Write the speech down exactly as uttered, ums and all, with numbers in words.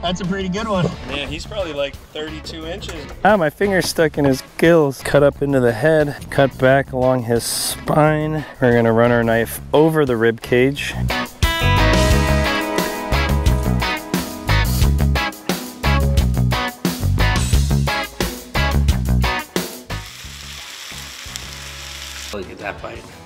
That's a pretty good one. Man, he's probably like thirty-two inches. Ah, my finger's stuck in his gills. Cut up into the head, cut back along his spine. We're gonna run our knife over the rib cage. Look at that bite.